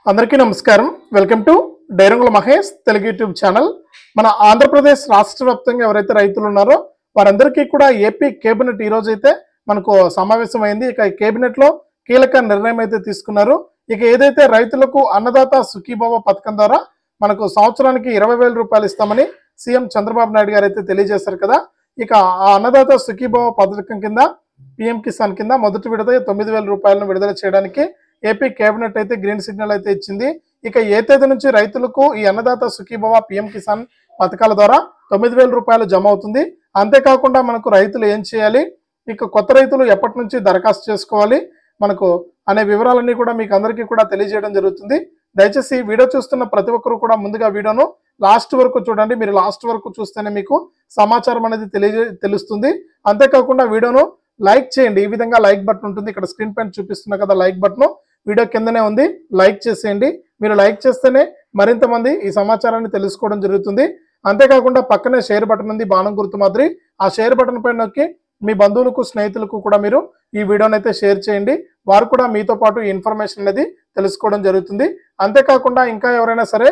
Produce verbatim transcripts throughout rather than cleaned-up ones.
అందరికీ నమస్కారం. Welcome to డైరంగుల మహేష్ తెలుగు యూట్యూబ్ ఛానల్. మన ఆంధ్రప్రదేశ్ రాష్ట్ర వ్యాప్తంగా ఎవరైతే రైతులు ఉన్నారో వారందరికీ కూడా ఏపీ కేబినెట్ ఈ రోజు అయితే మనకు సమావేశమైంది. ఇక ఈ కేబినెట్ లో కీలక నిర్ణయం అయితే తీసుకున్నారు. ఇక ఏదైతే రైతులకు అన్నదాత సుఖీభవ పథకం ద్వారా మనకు సంవత్సరానికి ఇరవై వేల రూపాయలు ఇస్తామని సీఎం చంద్రబాబు నాయుడు గారు అయితే తెలియజేశారు కదా. ఇక ఆ అన్నదాత సుఖీభవ పథకం కింద పీఎం కిసాన్ కింద మొదటి విడత తొమ్మిది వేల రూపాయలను విడుదల చేయడానికి ఏపీ కేబినెట్ అయితే గ్రీన్ సిగ్నల్ అయితే ఇచ్చింది. ఇక ఏ తేదీ నుంచి రైతులకు ఈ అన్నదాత సుఖీభవ పీఎం కిసాన్ పథకాల ద్వారా తొమ్మిది వేల రూపాయలు జమ అవుతుంది. అంతేకాకుండా మనకు రైతులు ఏం చేయాలి, ఇక కొత్త రైతులు ఎప్పటి నుంచి దరఖాస్తు చేసుకోవాలి మనకు అనే వివరాలన్నీ కూడా మీకు అందరికీ కూడా తెలియజేయడం జరుగుతుంది. దయచేసి వీడియో చూస్తున్న ప్రతి ఒక్కరు కూడా ముందుగా వీడియోను లాస్ట్ వరకు చూడండి. మీరు లాస్ట్ వరకు చూస్తేనే మీకు సమాచారం అనేది తెలియజే తెలుస్తుంది. అంతేకాకుండా వీడియోను లైక్ చేయండి. ఈ విధంగా లైక్ బటన్ ఉంటుంది, ఇక్కడ స్క్రీన్ పైన చూపిస్తున్నా కదా లైక్ బటన్, వీడియో కిందనే ఉంది, లైక్ చేసేయండి. మీరు లైక్ చేస్తేనే మరింత మంది ఈ సమాచారాన్ని తెలుసుకోవడం జరుగుతుంది. అంతేకాకుండా పక్కనే షేర్ బటన్ ఉంది, బాణం గుర్తు మాదిరి. ఆ షేర్ బటన్ పైన నొక్కి మీ బంధువులకు స్నేహితులకు కూడా మీరు ఈ వీడియోని అయితే షేర్ చేయండి. వారు కూడా మీతో పాటు ఈ ఇన్ఫర్మేషన్ అనేది తెలుసుకోవడం జరుగుతుంది. అంతేకాకుండా ఇంకా ఎవరైనా సరే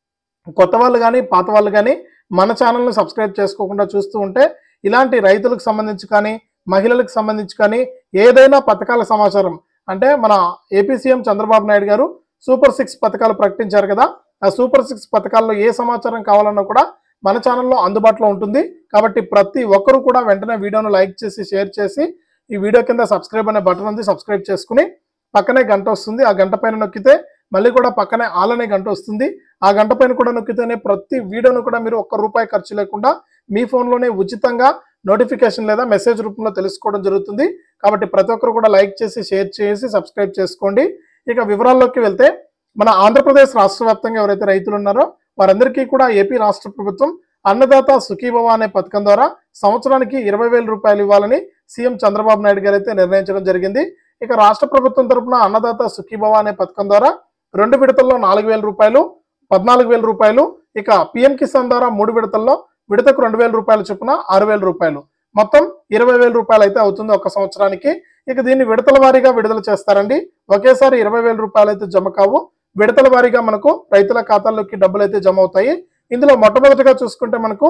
కొత్త వాళ్ళు కానీ పాత వాళ్ళు కానీ మన ఛానల్ని సబ్స్క్రైబ్ చేసుకోకుండా చూస్తూ ఉంటే ఇలాంటి రైతులకు సంబంధించి కానీ మహిళలకు సంబంధించి కానీ ఏదైనా పథకాల సమాచారం అంటే మన ఏపీ సీఎం చంద్రబాబు నాయుడు గారు సూపర్ సిక్స్ పథకాలు ప్రకటించారు కదా, ఆ సూపర్ సిక్స్ పథకాల్లో ఏ సమాచారం కావాలన్నా కూడా మన ఛానల్లో అందుబాటులో ఉంటుంది. కాబట్టి ప్రతి ఒక్కరూ కూడా వెంటనే వీడియోను లైక్ చేసి షేర్ చేసి ఈ వీడియో కింద సబ్స్క్రైబ్ అనే బటన్ ఉంది, సబ్స్క్రైబ్ చేసుకుని పక్కనే గంట వస్తుంది, ఆ గంట పైన నొక్కితే మళ్ళీ కూడా పక్కనే ఆల్ అనే గంట వస్తుంది. ఆ గంట పైన కూడా నొక్కితేనే ప్రతి వీడియోను కూడా మీరు ఒక్క రూపాయి ఖర్చు లేకుండా మీ ఫోన్లోనే ఉచితంగా నోటిఫికేషన్ లేదా మెసేజ్ రూపంలో తెలుసుకోవడం జరుగుతుంది. కాబట్టి ప్రతి ఒక్కరు కూడా లైక్ చేసి షేర్ చేసి సబ్స్క్రైబ్ చేసుకోండి. ఇక వివరాల్లోకి వెళ్తే మన ఆంధ్రప్రదేశ్ రాష్ట్ర వ్యాప్తంగా ఎవరైతే రైతులు ఉన్నారో వారందరికీ కూడా ఏపీ రాష్ట్ర ప్రభుత్వం అన్నదాత సుఖీభవ అనే పథకం ద్వారా సంవత్సరానికి ఇరవై వేల రూపాయలు ఇవ్వాలని సీఎం చంద్రబాబు నాయుడు గారు అయితే నిర్ణయించడం జరిగింది. ఇక రాష్ట్ర ప్రభుత్వం తరఫున అన్నదాత సుఖీభవ అనే పథకం ద్వారా రెండు విడతల్లో నాలుగు వేల రూపాయలు పద్నాలుగు వేల రూపాయలు ఇక పీఎం కిసాన్ ద్వారా మూడు విడతల్లో విడతకు రెండు వేల రూపాయల చొప్పున ఆరు వేల రూపాయలు మొత్తం ఇరవై వేల రూపాయలు అయితే అవుతుంది ఒక సంవత్సరానికి. ఇక దీన్ని విడతల వారీగా విడుదల చేస్తారండి. ఒకేసారి ఇరవై వేల రూపాయలు అయితే జమ కావు, విడతల వారీగా మనకు రైతుల ఖాతాల్లోకి డబ్బులు అయితే జమ అవుతాయి. ఇందులో మొట్టమొదటిగా చూసుకుంటే మనకు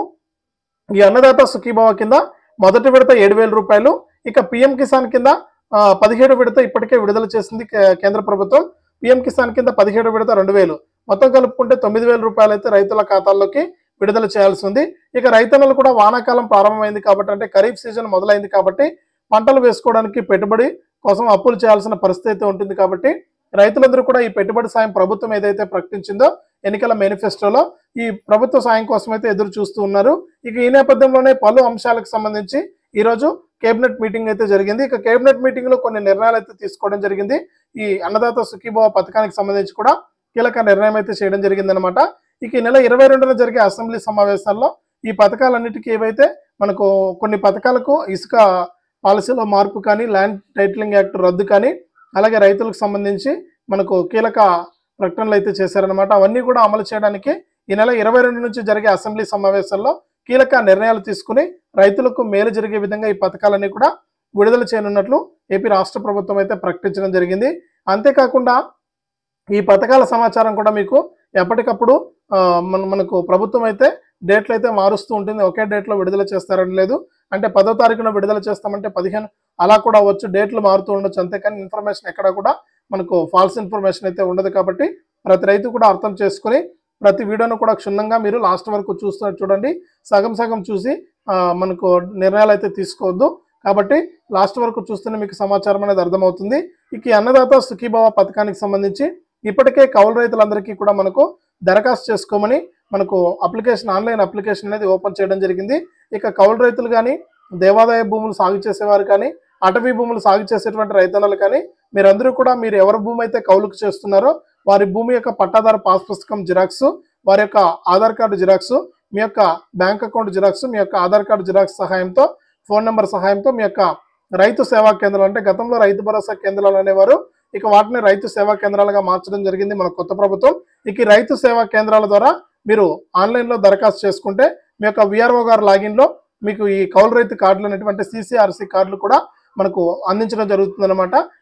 ఈ అన్నదాత సుఖీభవ కింద మొదటి విడత ఏడు వేల రూపాయలు ఇక పీఎం కిసాన్ కింద పదిహేడు విడత ఇప్పటికే విడుదల చేసింది కేంద్ర ప్రభుత్వం. పీఎం కిసాన్ కింద పదిహేడు విడత రెండు వేలు మొత్తం కలుపుకుంటే తొమ్మిది వేల రూపాయలు అయితే రైతుల ఖాతాల్లోకి విడుదల చేయాల్సి ఉంది. ఇక రైతన్నలు కూడా వానాకాలం ప్రారంభమైంది కాబట్టి అంటే ఖరీఫ్ సీజన్ మొదలైంది కాబట్టి పంటలు వేసుకోవడానికి పెట్టుబడి కోసం అప్పులు చేయాల్సిన పరిస్థితి అయితే ఉంటుంది. కాబట్టి రైతులందరూ కూడా ఈ పెట్టుబడి సాయం ప్రభుత్వం ఏదైతే ప్రకటించిందో ఎన్నికల మేనిఫెస్టోలో ఈ ప్రభుత్వ సాయం కోసం అయితే ఎదురు చూస్తూ ఉన్నారు. ఇక ఈ నేపథ్యంలోనే పలు అంశాలకు సంబంధించి ఈ రోజు కేబినెట్ మీటింగ్ అయితే జరిగింది. ఇక కేబినెట్ మీటింగ్ లో కొన్ని నిర్ణయాలు అయితే తీసుకోవడం జరిగింది. ఈ అన్నదాత సుఖీభవ పథకానికి సంబంధించి కూడా కీలక నిర్ణయం అయితే చేయడం జరిగింది అనమాట. ఇక ఈ నెల ఇరవై రెండున జరిగే అసెంబ్లీ సమావేశాల్లో ఈ పథకాలన్నిటికీ ఏవైతే మనకు కొన్ని పథకాలకు ఇసుక పాలసీలో మార్పు కానీ ల్యాండ్ టైటిలింగ్ యాక్ట్ రద్దు కానీ అలాగే రైతులకు సంబంధించి మనకు కీలక ప్రకటనలు అయితే చేశారనమాట. అవన్నీ కూడా అమలు చేయడానికి ఈ నెల ఇరవై రెండు నుంచి జరిగే అసెంబ్లీ సమావేశాల్లో కీలక నిర్ణయాలు తీసుకుని రైతులకు మేలు జరిగే విధంగా ఈ పథకాలన్నీ కూడా విడుదల చేయనున్నట్లు ఏపీ రాష్ట్ర ప్రభుత్వం అయితే ప్రకటించడం జరిగింది. అంతేకాకుండా ఈ పథకాల సమాచారం కూడా మీకు ఎప్పటికప్పుడు మన మనకు ప్రభుత్వం అయితే డేట్లు అయితే మారుస్తూ ఉంటుంది. ఒకే డేట్లో విడుదల చేస్తారని లేదు, అంటే పదో తారీఖున విడుదల చేస్తామంటే పదిహేను అలా కూడా అవ్వచ్చు, డేట్లు మారుతూ ఉండొచ్చు. అంతేకాని ఇన్ఫర్మేషన్ ఎక్కడ కూడా మనకు ఫాల్స్ ఇన్ఫర్మేషన్ అయితే ఉండదు. కాబట్టి ప్రతి రైతు కూడా అర్థం చేసుకుని ప్రతి వీడియోను కూడా క్షుణ్ణంగా మీరు లాస్ట్ వరకు చూస్తూ చూడండి. సగం సగం చూసి మనకు నిర్ణయాలు అయితే తీసుకోవద్దు. కాబట్టి లాస్ట్ వరకు చూస్తేనే మీకు సమాచారం అనేది అర్థమవుతుంది. ఇక అన్నదాత సుఖీభవ పథకానికి సంబంధించి ఇప్పటికే కౌలు రైతులందరికీ కూడా మనకు దరఖాస్తు చేసుకోమని మనకు అప్లికేషన్ ఆన్లైన్ అప్లికేషన్ అనేది ఓపెన్ చేయడం జరిగింది. ఇక కౌలు రైతులు కానీ దేవాదాయ భూములు సాగు చేసేవారు కానీ అటవీ భూములు సాగు చేసేటువంటి రైతన్నలు కానీ మీరందరూ కూడా మీరు ఎవరి భూమి అయితే కౌలుకు చేస్తున్నారో వారి భూమి యొక్క పట్టాదారు పాస్ పుస్తకం జిరాక్స్, వారి యొక్క ఆధార్ కార్డు జిరాక్స్, మీ యొక్క బ్యాంక్ అకౌంట్ జిరాక్స్, మీ యొక్క ఆధార్ కార్డు జిరాక్స్ సహాయంతో ఫోన్ నెంబర్ సహాయంతో మీ యొక్క రైతు సేవా కేంద్రాలు అంటే గతంలో రైతు భరోసా కేంద్రాలు అనేవారు, ఇక వాటిని రైతు సేవా కేంద్రాలుగా మార్చడం జరిగింది మన కొత్త ప్రభుత్వం. ఇక రైతు సేవా కేంద్రాల ద్వారా మీరు ఆన్లైన్లో దరఖాస్తు చేసుకుంటే మీ యొక్క విఆర్ఓ గారు లాగిన్లో మీకు ఈ కౌలు రైతు కార్డులు అనేటువంటి సిసిఆర్సి కార్డులు కూడా మనకు అందించడం జరుగుతుంది అనమాట.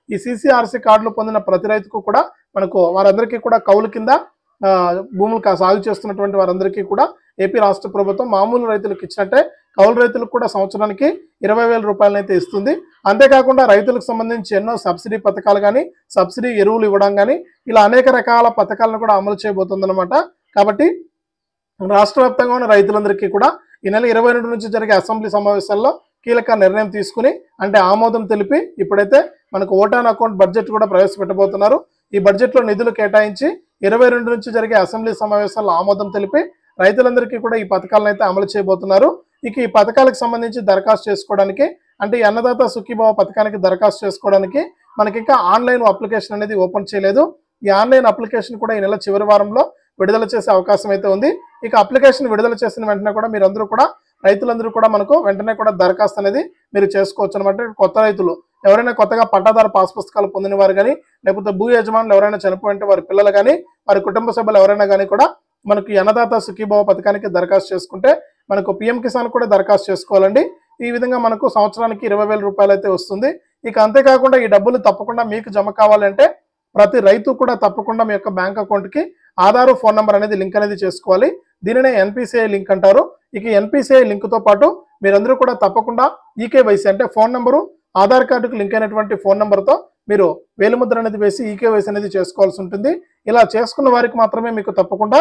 ఈ సీసీఆర్సీ కార్డులు పొందిన ప్రతి రైతుకు కూడా మనకు వారందరికీ కూడా కౌలు కింద భూములు సాగు చేస్తున్నటువంటి వారందరికీ కూడా ఏపీ రాష్ట్ర ప్రభుత్వం మామూలు రైతులకు ఇచ్చినట్టే కౌలు రైతులకు కూడా సంవత్సరానికి ఇరవై వేల రూపాయలను అయితే ఇస్తుంది. అంతేకాకుండా రైతులకు సంబంధించి ఎన్నో సబ్సిడీ పథకాలు కానీ సబ్సిడీ ఎరువులు ఇవ్వడం కానీ ఇలా అనేక రకాల పథకాలను కూడా అమలు చేయబోతుందన్నమాట. కాబట్టి రాష్ట్ర వ్యాప్తంగా ఉన్న రైతులందరికీ కూడా ఈ నెల ఇరవై రెండు నుంచి జరిగే అసెంబ్లీ సమావేశాల్లో కీలక నిర్ణయం తీసుకుని అంటే ఆమోదం తెలిపి ఇప్పుడైతే మనకు ఓటాన్ అకౌంట్ బడ్జెట్ కూడా ప్రవేశపెట్టబోతున్నారు. ఈ బడ్జెట్లో నిధులు కేటాయించి ఇరవై రెండు నుంచి జరిగే అసెంబ్లీ సమావేశాల్లో ఆమోదం తెలిపి రైతులందరికీ కూడా ఈ పథకాలను అయితే అమలు చేయబోతున్నారు. ఇక ఈ పథకాలకు సంబంధించి దరఖాస్తు చేసుకోవడానికి అంటే ఈ అన్నదాత సుఖీభావ పథకానికి దరఖాస్తు చేసుకోవడానికి మనకి ఇంకా ఆన్లైన్ అప్లికేషన్ అనేది ఓపెన్ చేయలేదు. ఈ ఆన్లైన్ అప్లికేషన్ కూడా ఈ నెల చివరి వారంలో విడుదల చేసే అవకాశం అయితే ఉంది. ఇక అప్లికేషన్ విడుదల చేసిన వెంటనే కూడా మీరందరూ కూడా రైతులందరూ కూడా మనకు వెంటనే కూడా దరఖాస్తు అనేది మీరు చేసుకోవచ్చు అనమాట. కొత్త రైతులు ఎవరైనా కొత్తగా పట్టాదారు పాస్ పుస్తకాలు పొందిన వారు కానీ లేకపోతే భూ యజమానులు ఎవరైనా చనిపోయింటే వారి పిల్లలు కానీ వారి కుటుంబ సభ్యులు ఎవరైనా కానీ కూడా మనకు అన్నదాత సుఖీభావ పథకానికి దరఖాస్తు చేసుకుంటే మనకు పిఎం కిసాన్ కూడా దరఖాస్తు చేసుకోవాలండి. ఈ విధంగా మనకు సంవత్సరానికి ఇరవై వేల రూపాయలు అయితే వస్తుంది. ఇక అంతేకాకుండా ఈ డబ్బులు తప్పకుండా మీకు జమ కావాలంటే ప్రతి రైతు కూడా తప్పకుండా మీ యొక్క బ్యాంక్ అకౌంట్కి ఆధార్ ఫోన్ నెంబర్ అనేది లింక్ అనేది చేసుకోవాలి. దీనినే ఎన్పిసిఐ లింక్ అంటారు. ఇక ఎన్పిసిఐ లింక్తో పాటు మీరందరూ కూడా తప్పకుండా ఈకేవైసీ అంటే ఫోన్ నెంబరు ఆధార్ కార్డుకు లింక్ అయినటువంటి ఫోన్ నెంబర్తో మీరు వేలిముద్ర అనేది వేసి ఈకేవైసీ అనేది చేసుకోవాల్సి ఉంటుంది. ఇలా చేసుకున్న వారికి మాత్రమే మీకు తప్పకుండా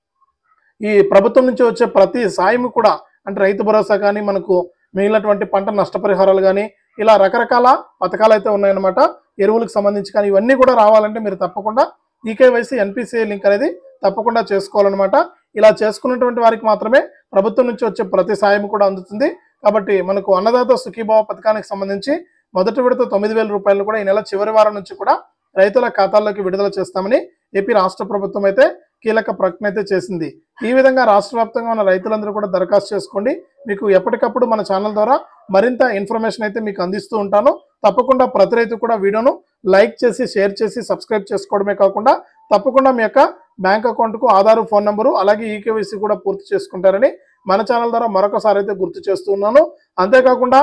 ఈ ప్రభుత్వం నుంచి వచ్చే ప్రతి సాయం కూడా అంటే రైతు భరోసా కానీ మనకు మిగిలినటువంటి పంట నష్టపరిహారాలు కానీ ఇలా రకరకాల పథకాలు అయితే ఉన్నాయన్నమాట. ఎరువులకు సంబంధించి కానీ ఇవన్నీ కూడా రావాలంటే మీరు తప్పకుండా ఈకేవైసీ ఎన్పిసిఐ లింక్ అనేది తప్పకుండా చేసుకోవాలన్నమాట. ఇలా చేసుకున్నటువంటి వారికి మాత్రమే ప్రభుత్వం నుంచి వచ్చే ప్రతి సాయం కూడా అందుతుంది. కాబట్టి మనకు అన్నదాత సుఖీభావ పథకానికి సంబంధించి మొదటి విడత తొమ్మిది వేల రూపాయలు కూడా ఈ నెల చివరి వారం నుంచి కూడా రైతుల ఖాతాల్లోకి విడుదల చేస్తామని ఏపీ రాష్ట్ర ప్రభుత్వం అయితే కీలక ప్రకటన అయితే చేసింది. ఈ విధంగా రాష్ట్ర వ్యాప్తంగా ఉన్న రైతులందరూ కూడా దరఖాస్తు చేసుకోండి. మీకు ఎప్పటికప్పుడు మన ఛానల్ ద్వారా మరింత ఇన్ఫర్మేషన్ అయితే మీకు అందిస్తూ ఉంటాను. తప్పకుండా ప్రతి రైతు కూడా వీడియోను లైక్ చేసి షేర్ చేసి సబ్స్క్రైబ్ చేసుకోవడమే కాకుండా తప్పకుండా మీ యొక్క బ్యాంక్ అకౌంట్కు ఆధార్ ఫోన్ నెంబరు అలాగే ఈకేవైసీ కూడా పూర్తి చేసుకుంటారని మన ఛానల్ ద్వారా మరొకసారి అయితే గుర్తు చేస్తున్నాను. అంతేకాకుండా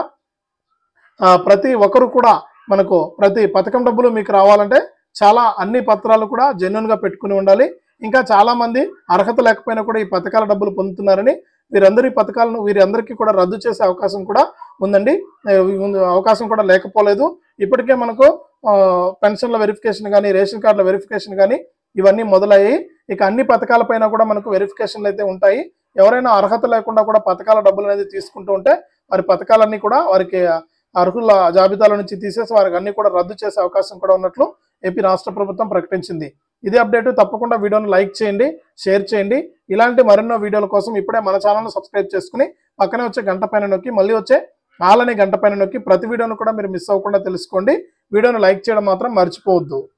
ప్రతి ఒక్కరు కూడా మనకు ప్రతి పథకం డబ్బులు మీకు రావాలంటే చాలా అన్ని పత్రాలు కూడా జెన్యున్గా పెట్టుకుని ఉండాలి. ఇంకా చాలా మంది అర్హత లేకపోయినా కూడా ఈ పథకాల డబ్బులు పొందుతున్నారని వీరందరి పథకాలను వీరందరికీ కూడా రద్దు చేసే అవకాశం కూడా ఉందండి. అవకాశం కూడా లేకపోలేదు. ఇప్పటికే మనకు పెన్షన్ల వెరిఫికేషన్ కానీ రేషన్ కార్డుల వెరిఫికేషన్ కానీ ఇవన్నీ మొదలయ్యాయి. ఇక అన్ని పథకాలపైన కూడా మనకు వెరిఫికేషన్లు అయితే ఉంటాయి. ఎవరైనా అర్హత లేకుండా కూడా పథకాల డబ్బులు అనేది తీసుకుంటూ ఉంటే వారి పథకాలన్నీ కూడా వారికి అర్హుల జాబితాల నుంచి తీసేసి వారికి అన్ని కూడా రద్దు చేసే అవకాశం కూడా ఉన్నట్లు ఏపీ రాష్ట్ర ప్రభుత్వం ప్రకటించింది. ఇదే అప్డేట్. తప్పకుండా వీడియోను లైక్ చేయండి, షేర్ చేయండి. ఇలాంటి మరెన్నో వీడియోల కోసం ఇప్పుడే మన ఛానల్ను సబ్స్క్రైబ్ చేసుకుని పక్కనే వచ్చే గంట పైన నొక్కి మళ్ళీ వచ్చే ఆల్ అనే గంట పైన నొక్కి ప్రతి వీడియోను కూడా మీరు మిస్ అవ్వకుండా తెలుసుకోండి. వీడియోను లైక్ చేయడం మాత్రం మర్చిపోవద్దు.